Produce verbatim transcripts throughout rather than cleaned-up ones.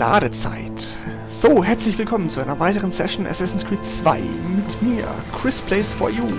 Ladezeit. So, herzlich willkommen zu einer weiteren Session Assassin's Creed zwei mit mir, Chris Plays for You.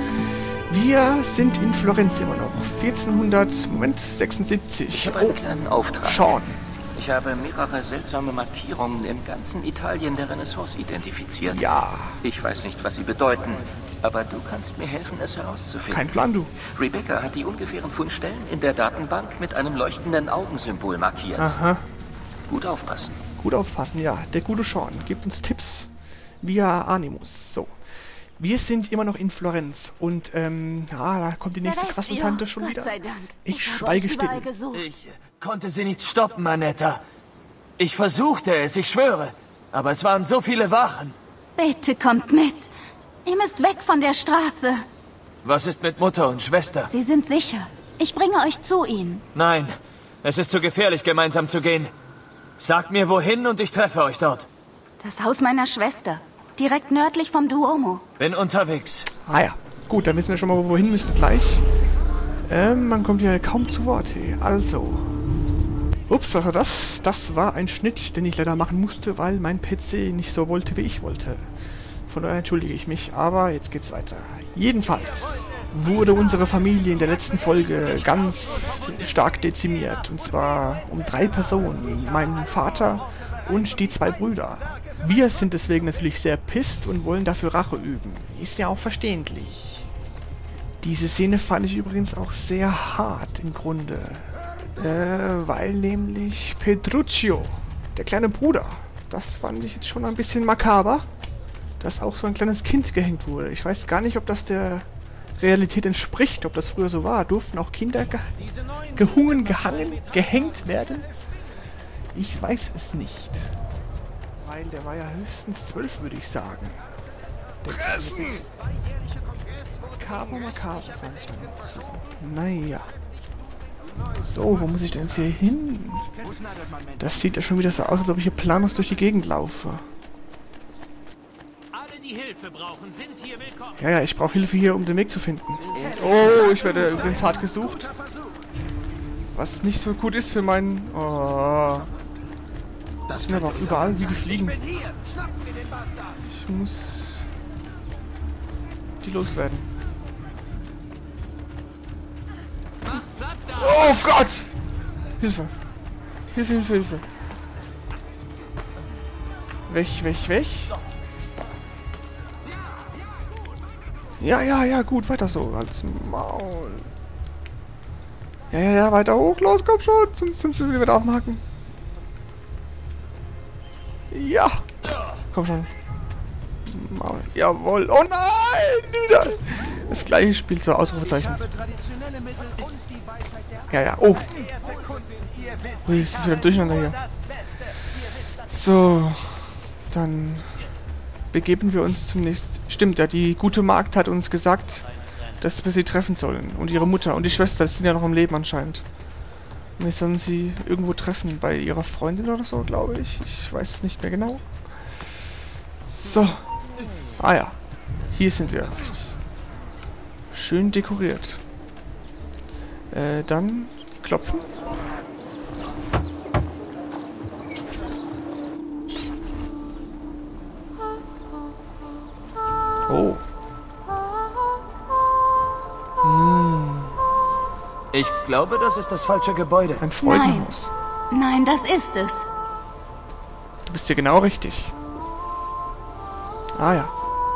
Wir sind in Florenz immer noch, vierzehnhundert, Moment, sechsundsiebzig. Ich habe einen kleinen Auftrag. Sean. Ich habe mehrere seltsame Markierungen im ganzen Italien der Renaissance identifiziert. Ja. Ich weiß nicht, was sie bedeuten, aber du kannst mir helfen, es herauszufinden. Kein Plan, du. Rebecca hat die ungefähren Fundstellen in der Datenbank mit einem leuchtenden Augensymbol markiert. Aha. Gut aufpassen. Gut aufpassen, ja. Der gute Sean gibt uns Tipps via Animus. So. Wir sind immer noch in Florenz und, ähm, ja, da kommt die nächste Quassentante schon Gott wieder. sei Dank. Ich, Ich schweige habe still. euch überall gesucht. Ich konnte sie nicht stoppen, Annetta. Ich versuchte es, ich schwöre. Aber es waren so viele Wachen. Bitte kommt mit. Ihr müsst weg von der Straße. Was ist mit Mutter und Schwester? Sie sind sicher. Ich bringe euch zu ihnen. Nein, es ist zu gefährlich, gemeinsam zu gehen. Sagt mir wohin und ich treffe euch dort. Das Haus meiner Schwester. Direkt nördlich vom Duomo. Bin unterwegs. Ah ja, gut, dann wissen wir schon mal, wo wir hin müssen gleich. Ähm, man kommt ja kaum zu Wort. Hey. Also. Ups, was war das? Das war ein Schnitt, den ich leider machen musste, weil mein P C nicht so wollte, wie ich wollte. Von daher entschuldige ich mich, aber jetzt geht's weiter. Jedenfalls wurde unsere Familie in der letzten Folge ganz stark dezimiert. Und zwar um drei Personen. Mein Vater und die zwei Brüder. Wir sind deswegen natürlich sehr pisst und wollen dafür Rache üben. Ist ja auch verständlich. Diese Szene fand ich übrigens auch sehr hart im Grunde. Äh, weil nämlich Petruccio, der kleine Bruder, das fand ich jetzt schon ein bisschen makaber, dass auch so ein kleines Kind gehängt wurde. Ich weiß gar nicht, ob das der Realität entspricht, ob das früher so war. Durften auch Kinder ge gehungen, gehangen, gehängt werden? Ich weiß es nicht. Weil der war ja höchstens zwölf, würde ich sagen. Fressen! Makaber, makaber, sag ich dazu. Naja. So, wo muss ich denn jetzt hier hin? Das sieht ja schon wieder so aus, als ob ich hier planlos durch die Gegend laufe. Ja, ja, ich brauche Hilfe hier, um den Weg zu finden. Oh, ich werde übrigens hart gesucht. Was nicht so gut ist für meinen... Oh. Das sind aber auch überall wie die Fliegen. Ich muss... die loswerden. Oh Gott! Hilfe! Hilfe, Hilfe, Hilfe! Weg, weg, weg! Ja, ja, ja, gut, weiter so. Als Maul. Ja, ja, ja, weiter hoch. Los, komm schon. Sonst sind sie wieder auf dem Haken. Ja! Komm schon. Maul. Jawohl. Oh nein! Wieder! Das gleiche Spiel, so Ausrufezeichen. Ja, ja. Oh. Ui, ist das wieder durcheinander hier. So. Dann begeben wir uns zum nächsten... Stimmt, ja, die gute Magd hat uns gesagt, dass wir sie treffen sollen. Und ihre Mutter und die Schwester, das sind ja noch am Leben anscheinend. Wir sollen sie irgendwo treffen, bei ihrer Freundin oder so, glaube ich. Ich weiß es nicht mehr genau. So. Ah ja. Hier sind wir. Richtig. Schön dekoriert. Äh, dann klopfen. Oh. Hm. Ich glaube, das ist das falsche Gebäude. Ein Freudenhaus. Nein. Nein, das ist es. Du bist hier genau richtig. Ah ja.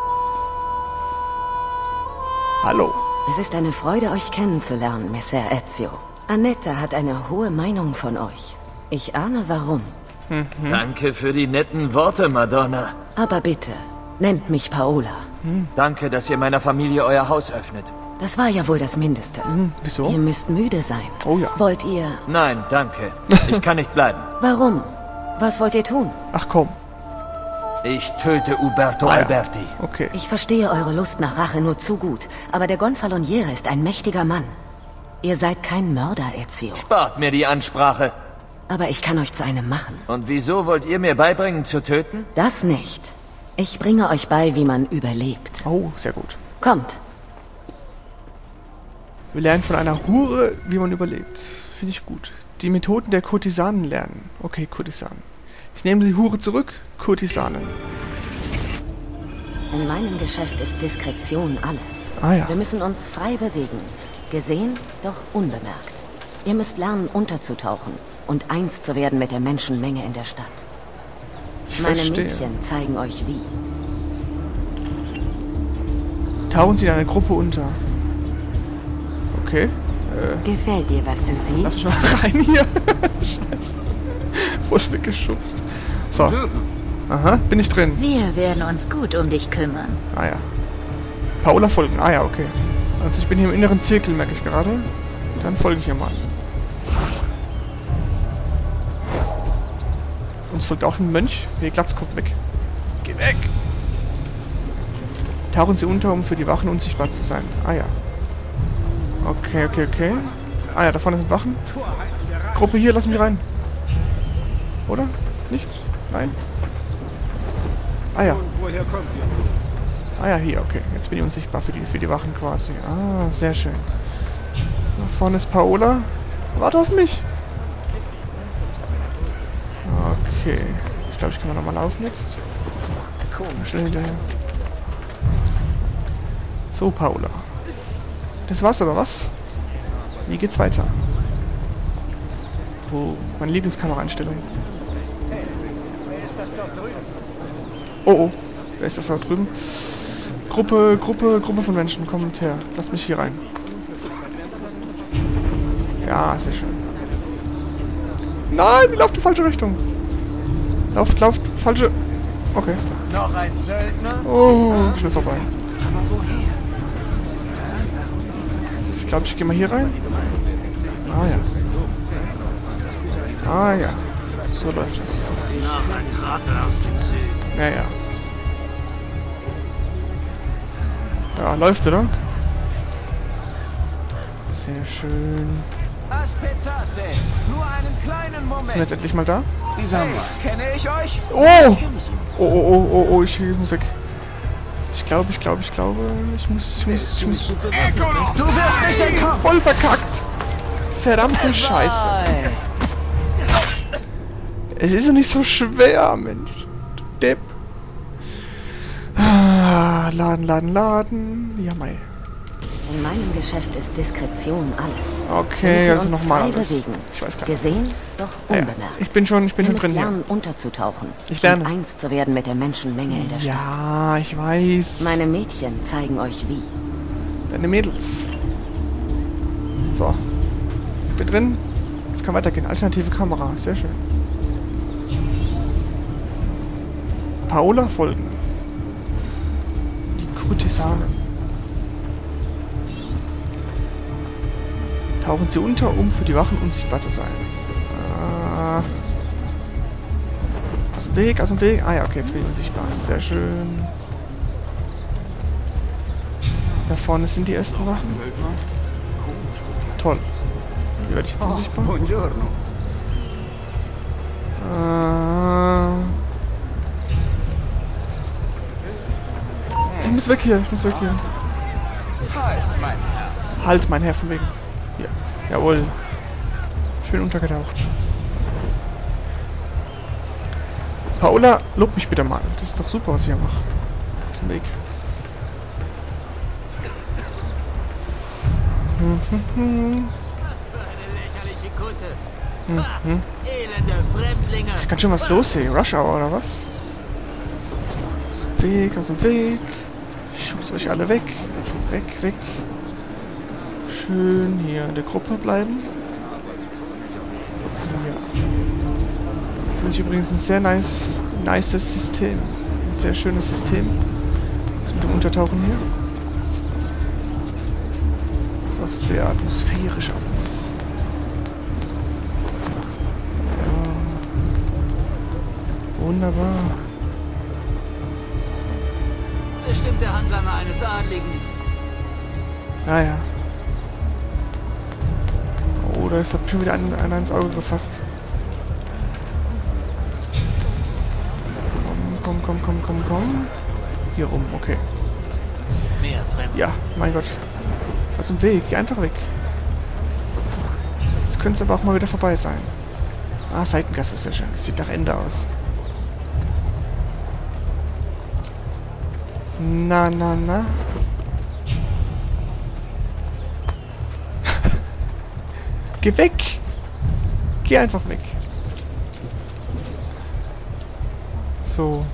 Hallo. Es ist eine Freude, euch kennenzulernen, Messer Ezio. Annetta hat eine hohe Meinung von euch. Ich ahne warum. Mhm. Danke für die netten Worte, Madonna. Aber bitte, nennt mich Paola. Hm. Danke, dass ihr meiner Familie euer Haus öffnet. Das war ja wohl das Mindeste. Hm, wieso? Ihr müsst müde sein. Oh ja. Wollt ihr... Nein, danke. Ich kann nicht bleiben. Warum? Was wollt ihr tun? Ach komm. Ich töte Uberto Ah, ja. Alberti. Okay. Ich verstehe eure Lust nach Rache nur zu gut, aber der Gonfaloniere ist ein mächtiger Mann. Ihr seid kein Mörder, Ezio. Spart mir die Ansprache. Aber ich kann euch zu einem machen. Und wieso wollt ihr mir beibringen zu töten? Das nicht. Ich bringe euch bei, wie man überlebt. Oh, sehr gut. Kommt. Wir lernen von einer Hure, wie man überlebt. Finde ich gut. Die Methoden der Kurtisanen lernen. Okay, Kurtisanen. Ich nehme die Hure zurück. Kurtisanen. In meinem Geschäft ist Diskretion alles. Ah ja. Wir müssen uns frei bewegen. Gesehen, doch unbemerkt. Ihr müsst lernen, unterzutauchen und eins zu werden mit der Menschenmenge in der Stadt. Ich Meine verstehe. Mädchen zeigen euch wie. Tauchen Sie in eine Gruppe unter. Okay. Äh, Gefällt dir, was du lass siehst? mich mal rein hier. Scheiße. Voll weggeschubst. So. Aha, bin ich drin. Wir werden uns gut um dich kümmern. Ah ja. Paola folgen. Ah ja, okay. Also ich bin hier im inneren Zirkel, merke ich gerade. Dann folge ich ihr mal. Uns folgt auch ein Mönch. Hey, Glatz, kommt weg. Geh weg! Tauchen Sie unter, um für die Wachen unsichtbar zu sein. Ah ja. Okay, okay, okay. Ah ja, da vorne sind Wachen. Gruppe hier, lass mich rein. Oder? Nichts? Nein? Ah ja. Ah ja, hier, okay. Jetzt bin ich unsichtbar für die, für die Wachen quasi. Ah, sehr schön. Da vorne ist Paola. Warte auf mich. Okay. Ich glaube, ich kann nochmal laufen jetzt. Schnell hinterher. So, Paola. Das war's oder was? Wie geht's weiter? Oh, meine Lieblingskameraeinstellung. Oh, oh. Wer ist das da drüben? Gruppe, Gruppe, Gruppe von Menschen. Kommt her. Lass mich hier rein. Ja, sehr schön. Nein, ihr lauft in die falsche Richtung. Lauft, lauft, falsche... Okay. Noch ein Söldner? Oh, schnell vorbei. Ich glaube, ich gehe mal hier rein. Ah ja. Ah ja. So läuft es. Ja, ja. Ja, läuft, oder? Sehr schön. Aspettate, nur einen kleinen Sind wir Moment. jetzt endlich mal da? Kenne ich euch? Oh! Oh, oh, oh, oh, oh, ich muss weg. Ich glaube, ich glaube, ich glaube, ich muss, ich muss, ich muss... Du wirst nicht entkommen. Voll verkackt! Verdammte Scheiße. Es ist ja nicht so schwer, Mensch. Du Depp. Ah, laden, laden, laden. Ja, mei. In meinem Geschäft ist Diskretion alles. Wir Okay, müssen also uns nochmal frei alles. bewegen. Ich weiß klar. Gesehen, doch Ja, unbemerkt. ich bin schon, ich bin Ihr schon müsst drin hier. lernen, unterzutauchen. Ich lerne. Und eins zu werden mit der Menschenmenge in der Stadt. Ja, ich weiß. Meine Mädchen zeigen euch wie. Deine Mädels. So. Ich bin drin. Es kann weitergehen. Alternative Kamera. Sehr schön. Paola folgen. Die Kurtisanen. Tauchen Sie unter, um für die Wachen unsichtbar zu sein. Ah. Aus dem Weg, aus dem Weg. Ah ja, okay, jetzt bin ich unsichtbar. Sehr schön. Da vorne sind die ersten Wachen. Toll. Hier werde ich jetzt unsichtbar. Äh. Ich muss weg hier, ich muss weg hier. Halt, mein Herr. Halt, mein Herr, von wegen. Hier. Jawohl. Schön untergetaucht. Paola, lob mich bitte mal. Das ist doch super, was ich hier mache. Das ist ein Weg. Mhm. Mhm. Elende Fremdlinge. Ist ganz schön was los hier. Rush Hour oder was? Aus dem Weg, aus dem Weg. Ich schub's euch alle weg. Weg, weg. Schön hier in der Gruppe bleiben. Ja. Finde ich übrigens ein sehr nice, nices System. Ein sehr schönes System. Das mit dem Untertauchen hier. Ist auch sehr atmosphärisch alles. Ja. Wunderbar. Bestimmt der Handlanger eines Adligen. Naja. Oh, da ist- hat schon wieder einer einer ins Auge gefasst. Komm, komm, komm, komm, komm, komm. Hier rum, okay. Mehr Fremd. Ja, mein Gott. Aus dem Weg, geh einfach weg. Jetzt könnte es aber auch mal wieder vorbei sein. Ah, Seitengasse ist sehr schön. Das sieht nach Ende aus. Na, na, na. Geh weg! Geh einfach weg. So.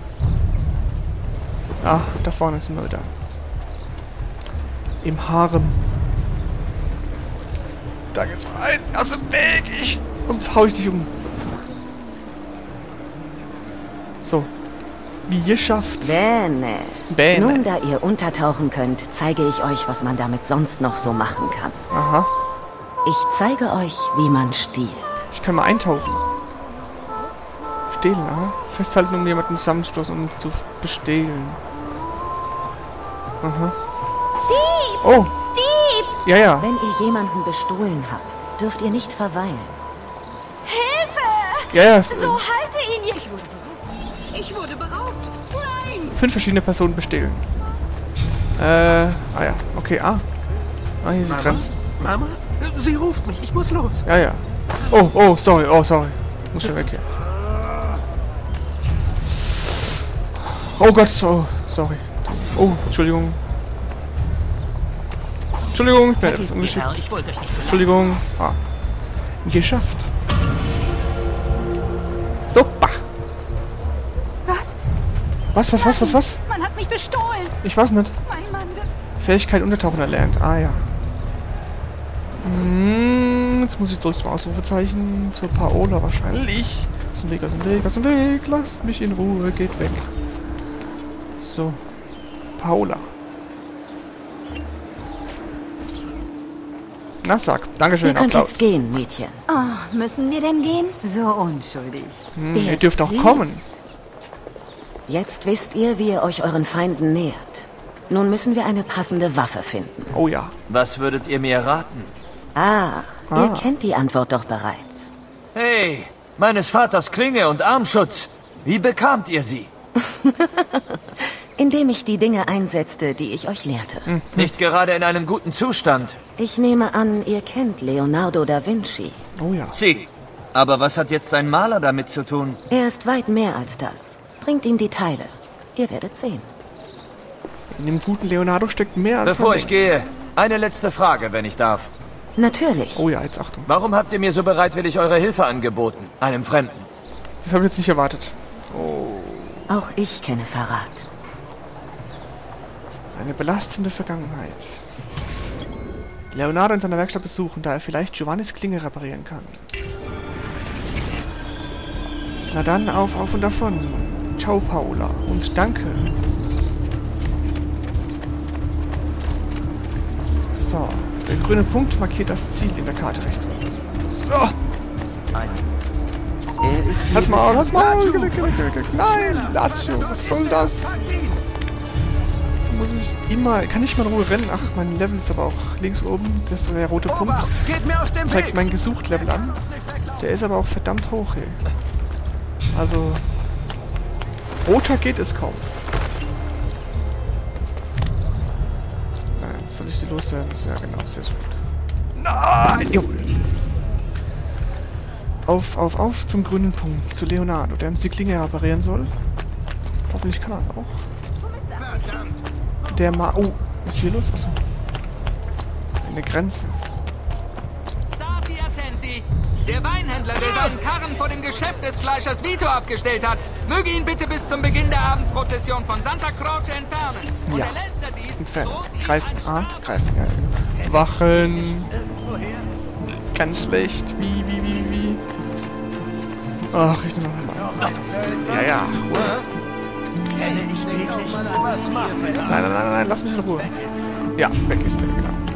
Ah, da vorne ist ein Mörder. Im Harem. Da geht's rein. Aus dem Weg! Ich. Sonst hau ich dich um. So. Wie geschafft. Bene. Bene. Nun, da ihr untertauchen könnt, zeige ich euch, was man damit sonst noch so machen kann. Aha. Ich zeige euch, wie man stiehlt. Ich kann mal eintauchen. Stehlen, aha. Festhalten, um jemanden zusammenzustoßen und zu bestehlen. Aha. Dieb! Oh. Dieb! Ja, ja. Wenn ihr jemanden bestohlen habt, dürft ihr nicht verweilen. Hilfe! Ja, ja. es- So halte ihn hier. Ich wurde beraubt. Ich wurde beraubt. Nein! Fünf verschiedene Personen bestehlen. Äh, ah ja. Okay, ah. Ah, hier ist die Mama? Grenze. Mama? Sie ruft mich. Ich muss los. Ja, ja. Oh, oh, sorry, oh, sorry. Muss schon weg hier. Oh Gott, oh, sorry. Oh, Entschuldigung. Entschuldigung, ich bin etwas ungeschickt. Ich wollte euch nicht. Entschuldigung. Ah. Geschafft. Super. Was? Was, was, was, was, was? Man hat mich bestohlen. Ich weiß nicht. Mein Mann wird... Fähigkeit Untertauchen erlernt. Ah, ja. Hm, jetzt muss ich zurück zum Ausrufezeichen. Zur Paola wahrscheinlich. Aus dem Weg, aus dem Weg, aus dem Weg. Lasst mich in Ruhe. Geht weg. So. Paola. Na, sag. Dankeschön. Ihr könnt Applaus. jetzt gehen, Mädchen. Oh, müssen wir denn gehen? So unschuldig. Hm, Der ihr ist dürft auch süß. kommen. Jetzt wisst ihr, wie ihr euch euren Feinden nähert. Nun müssen wir eine passende Waffe finden. Oh ja. Was würdet ihr mir raten? Ah, Ah. ihr kennt die Antwort doch bereits. Hey, meines Vaters Klinge und Armschutz. Wie bekamt ihr sie? Indem ich die Dinge einsetzte, die ich euch lehrte. Nicht gerade in einem guten Zustand. Ich nehme an, ihr kennt Leonardo da Vinci. Oh ja. Sie. Aber was hat jetzt ein Maler damit zu tun? Er ist weit mehr als das. Bringt ihm die Teile. Ihr werdet sehen. In dem guten Leonardo steckt mehr als Bevor man ich denkt. gehe, eine letzte Frage, wenn ich darf. Natürlich. Oh ja, jetzt Achtung. Warum habt ihr mir so bereitwillig eure Hilfe angeboten? Einem Fremden. Das habe ich jetzt nicht erwartet. Auch ich kenne Verrat. Eine belastende Vergangenheit. Leonardo in seiner Werkstatt besuchen, da er vielleicht Giovannis Klinge reparieren kann. Na dann, auf, auf und davon. Ciao, Paola. Und danke. So, der grüne Punkt markiert das Ziel in der Karte rechts oben. So, Er ist halt's mal, halt's mal. Nein, Lazio, was soll das? Jetzt muss ich immer, kann ich mal in Ruhe rennen? Ach, mein Level ist aber auch links oben. Das ist der rote Punkt. Geht mir aus dem Zeigt Weg! mein Gesucht-Level an. Der ist aber auch verdammt hoch, ey. Also, roter geht es kaum. Nein, jetzt soll ich sie loswerden? Ja, genau, sehr gut. Nein! Jawohl. Auf, auf, auf zum grünen Punkt, zu Leonardo, der uns die Klinge reparieren soll. Hoffentlich kann er es auch. Der Ma... Oh, was ist hier los? Achso. Eine Grenze. Stati attenti! Der Weinhändler, der seinen Karren vor dem Geschäft des Fleischers Vito abgestellt hat, möge ihn bitte bis zum Beginn der Abendprozession von Santa Croce entfernen. Und Ja. erlässt er dies, Entfernen. droht ihm Greifen. ein Ah, Straf- greifen. Ja, genau. Wachen. Ganz schlecht. Wie, wie, wie, wie. Ach, ich nehme noch mal. Ja, ja. Nein, nein, nein, nein, lass mich in Ruhe. Ja, weg ist der, genau.